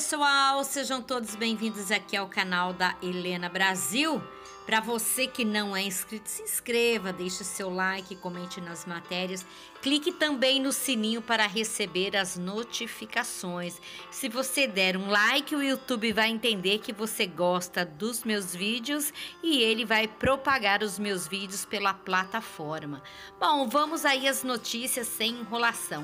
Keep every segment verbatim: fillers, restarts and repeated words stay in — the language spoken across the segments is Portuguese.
pessoal, sejam todos bem-vindos aqui ao canal da Helena Brasil. Para você que não é inscrito, se inscreva, deixe seu like, comente nas matérias, clique também no sininho para receber as notificações. Se você der um like, o YouTube vai entender que você gosta dos meus vídeos e ele vai propagar os meus vídeos pela plataforma. Bom, vamos aí às notícias sem enrolação.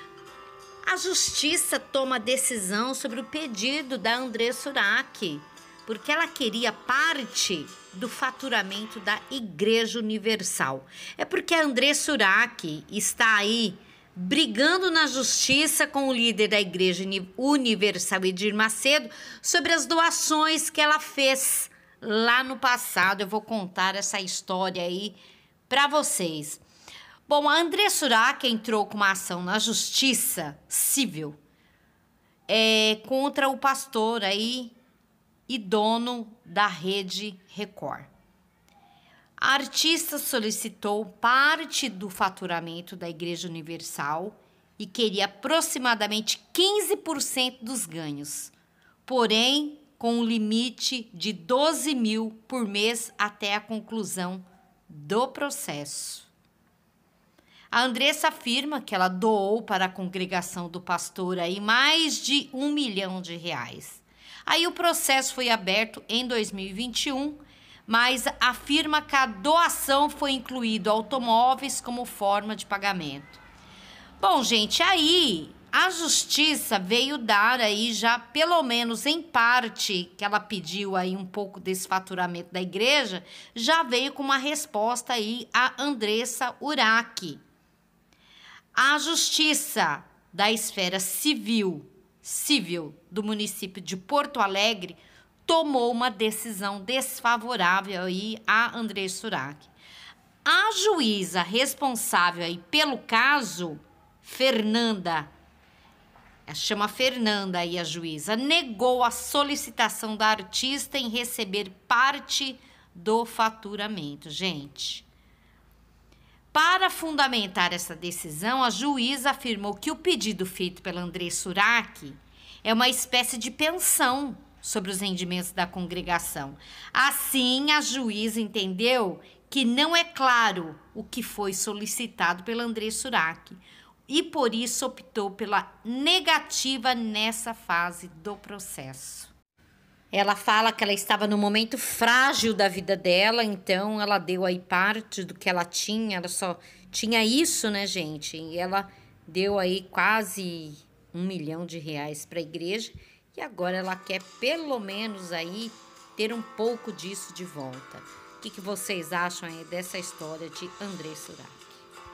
A Justiça toma decisão sobre o pedido da Andressa Urach, porque ela queria parte do faturamento da Igreja Universal. É porque a Andressa Urach está aí brigando na Justiça com o líder da Igreja Universal, Edir Macedo, sobre as doações que ela fez lá no passado. Eu vou contar essa história aí para vocês. Bom, a Andressa Urach entrou com uma ação na Justiça Civil é, contra o pastor aí e dono da Rede Record. A artista solicitou parte do faturamento da Igreja Universal e queria aproximadamente quinze por cento dos ganhos, porém com um limite de doze mil por mês até a conclusão do processo. A Andressa afirma que ela doou para a congregação do pastor aí mais de um milhão de reais. Aí o processo foi aberto em dois mil e vinte e um, mas afirma que a doação foi incluído automóveis como forma de pagamento. Bom, gente, aí a Justiça veio dar aí já, pelo menos em parte, que ela pediu aí um pouco desse faturamento da igreja, já veio com uma resposta aí a Andressa Urach. A Justiça da esfera civil Civil do município de Porto Alegre tomou uma decisão desfavorável aí a Andressa Urach. A juíza responsável aí pelo caso, Fernanda, chama Fernanda aí a juíza, negou a solicitação da artista em receber parte do faturamento, gente. Para fundamentar essa decisão, a juíza afirmou que o pedido feito pela Andressa Urach é uma espécie de pensão sobre os rendimentos da congregação. Assim, a juíza entendeu que não é claro o que foi solicitado pela Andressa Urach e, por isso, optou pela negativa nessa fase do processo. Ela fala que ela estava no momento frágil da vida dela, então ela deu aí parte do que ela tinha, ela só tinha isso, né, gente? E ela deu aí quase um milhão de reais para a igreja e agora ela quer pelo menos aí ter um pouco disso de volta. O que, que vocês acham aí dessa história de Andressa Urach?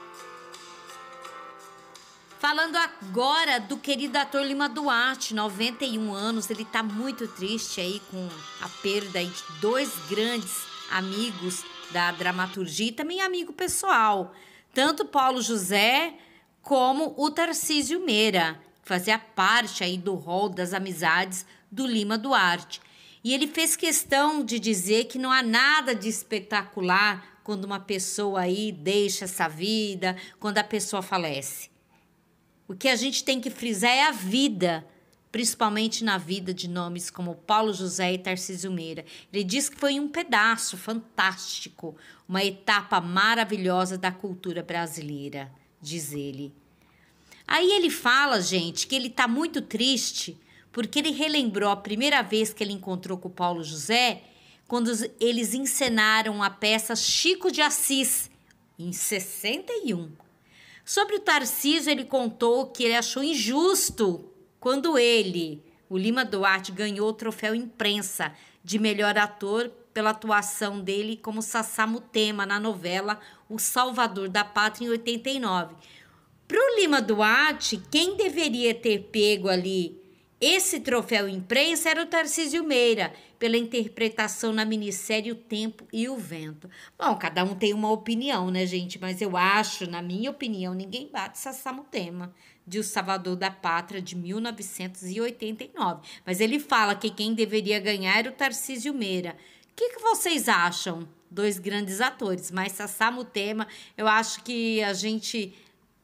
Falando agora do querido ator Lima Duarte, noventa e um anos, ele tá muito triste aí com a perda aí de dois grandes amigos da dramaturgia e também amigo pessoal, tanto Paulo José como o Tarcísio Meira, que fazia parte aí do rol das amizades do Lima Duarte. E ele fez questão de dizer que não há nada de espetacular quando uma pessoa aí deixa essa vida, quando a pessoa falece. O que a gente tem que frisar é a vida, principalmente na vida de nomes como Paulo José e Tarcísio Meira. Ele diz que foi um pedaço fantástico, uma etapa maravilhosa da cultura brasileira, diz ele. Aí ele fala, gente, que ele está muito triste porque ele relembrou a primeira vez que ele encontrou com o Paulo José, quando eles encenaram a peça Chico de Assis, em sessenta e um. Sobre o Tarcísio, ele contou que ele achou injusto quando ele, o Lima Duarte, ganhou o troféu imprensa de melhor ator pela atuação dele como Sassá Mutema na novela O Salvador da Pátria, em oitenta e nove. Para o Lima Duarte, quem deveria ter pego ali esse troféu imprensa era o Tarcísio Meira, pela interpretação na minissérie O Tempo e o Vento. Bom, cada um tem uma opinião, né, gente? Mas eu acho, na minha opinião, ninguém bate Sassá Mutema, de O Salvador da Pátria, de mil novecentos e oitenta e nove. Mas ele fala que quem deveria ganhar era o Tarcísio Meira. O que, que vocês acham? Dois grandes atores, mas Sassá Mutema, eu acho que a gente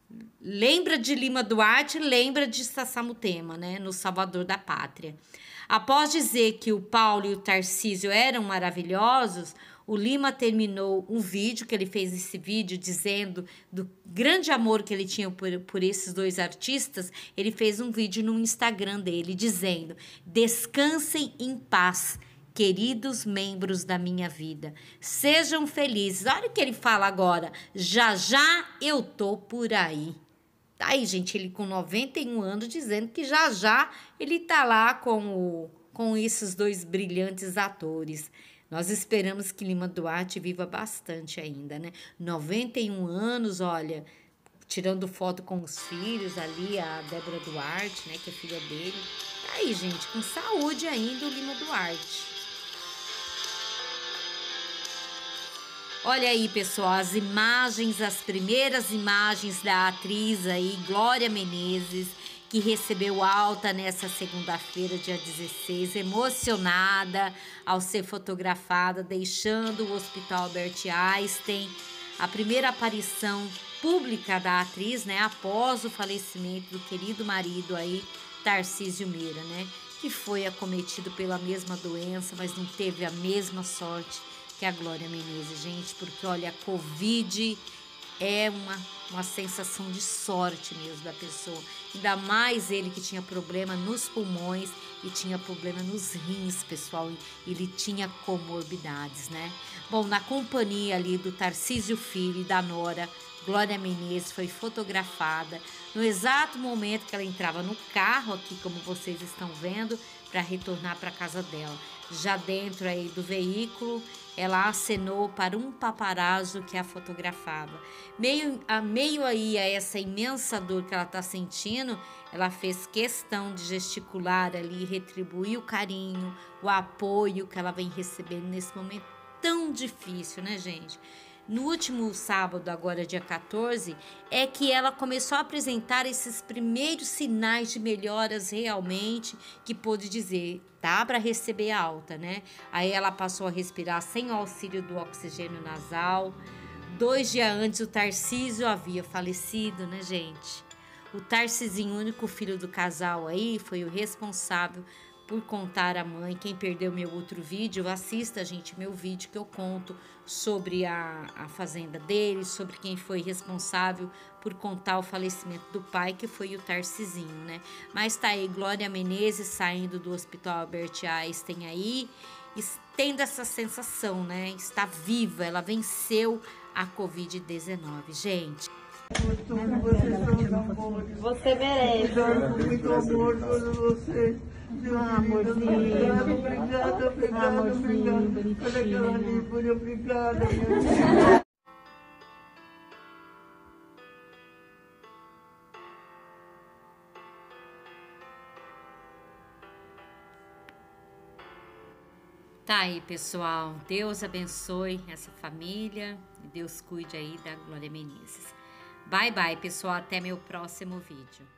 lembra de Lima Duarte, lembra de Sassamutema, né? No Salvador da Pátria. Após dizer que o Paulo e o Tarcísio eram maravilhosos, o Lima terminou um vídeo, que ele fez esse vídeo dizendo do grande amor que ele tinha por, por esses dois artistas. Ele fez um vídeo no Instagram dele dizendo: descansem em paz, queridos membros da minha vida, sejam felizes. Olha o que ele fala agora: já já eu tô por aí. Tá aí, gente, ele com noventa e um anos dizendo que já já ele tá lá com, o, com esses dois brilhantes atores. Nós esperamos que Lima Duarte viva bastante ainda, né? noventa e um anos, olha, tirando foto com os filhos ali, a Débora Duarte, né, que é filha dele. Tá aí, gente, com saúde ainda o Lima Duarte. Olha aí, pessoal, as imagens, as primeiras imagens da atriz aí, Glória Menezes, que recebeu alta nessa segunda-feira, dia dezesseis, emocionada ao ser fotografada, deixando o Hospital Albert Einstein. A primeira aparição pública da atriz, né, após o falecimento do querido marido aí, Tarcísio Meira, né, que foi acometido pela mesma doença, mas não teve a mesma sorte que a Glória Menezes, gente, porque olha, a Covid é uma, uma sensação de sorte mesmo da pessoa, ainda mais ele que tinha problema nos pulmões e tinha problema nos rins, pessoal, ele tinha comorbidades, né? Bom, na companhia ali do Tarcísio Filho e da nora, Glória Menezes foi fotografada no exato momento que ela entrava no carro aqui, como vocês estão vendo, para retornar para a casa dela. Já dentro aí do veículo, ela acenou para um paparazzo que a fotografava. Meio a, meio aí a essa imensa dor que ela está sentindo, ela fez questão de gesticular ali, retribuir o carinho, o apoio que ela vem recebendo nesse momento tão difícil, né, gente? No último sábado, agora dia quatorze, é que ela começou a apresentar esses primeiros sinais de melhoras realmente, que pôde dizer, dá para receber alta, né? Aí ela passou a respirar sem o auxílio do oxigênio nasal. Dois dias antes, o Tarcísio havia falecido, né, gente? O Tarcisinho, único filho do casal aí, foi o responsável por contar à mãe. Quem perdeu meu outro vídeo, assista, gente, meu vídeo que eu conto sobre a, a fazenda dele, sobre quem foi responsável por contar o falecimento do pai, que foi o Tarcisinho, né? Mas tá aí Glória Menezes saindo do Hospital Albert Einstein aí, tendo essa sensação, né? Está viva, ela venceu a covid dezenove, gente. Você merece. Muito amor por você. Ah, amorzinho. Obrigada, obrigada, obrigada. Olha aquela livre, obrigada. Tá aí, pessoal. Deus abençoe essa família e Deus cuide aí da Glória Menezes. Bye, bye, pessoal. Até meu próximo vídeo.